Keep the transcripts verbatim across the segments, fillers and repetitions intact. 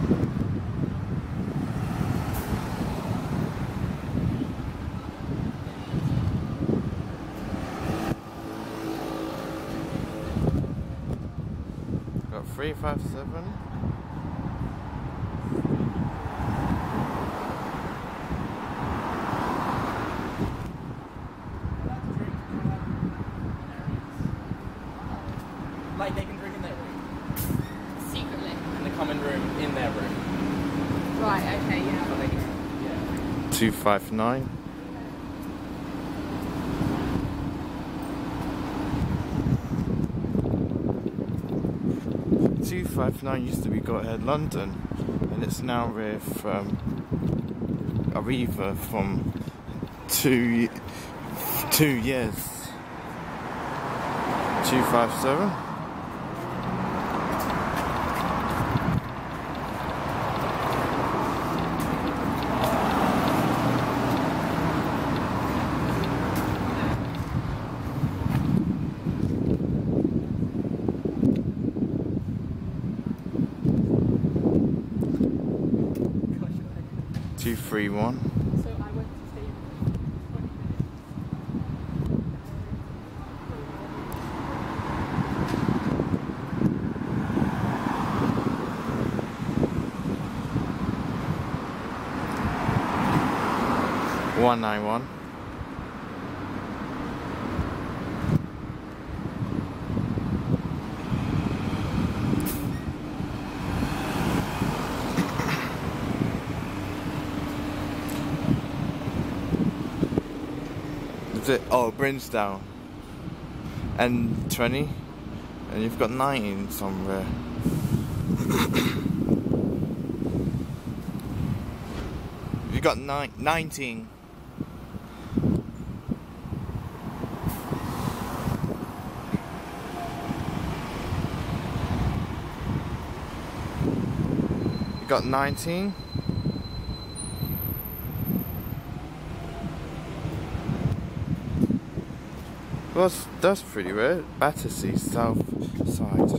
Got three five seven. Like they can drink in their room. Secretly. In the common room, in their room. Right, okay, yeah. So they can, yeah. two five nine. two five nine used to be Got Ahead London, and it's now with um, Arriva from two two years. two five seven. two three one. So I went to stay twenty minutes. one nine one. Is it? Oh, Brinsdown. And twenty. And you've got nineteen somewhere. You've got nine, nineteen. You got nineteen. Well, that's, that's pretty rare. Battersea, south side.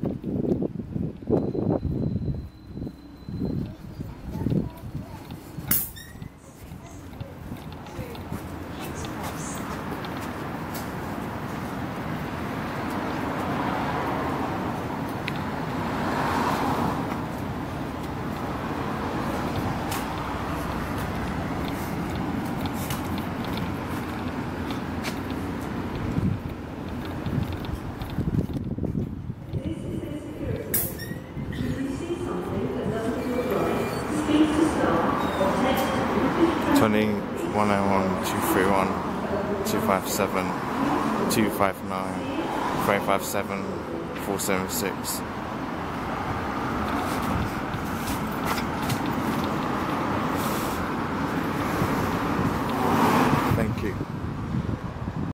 Twenty one oh one two three one two five seven two five nine three five seven four seven six.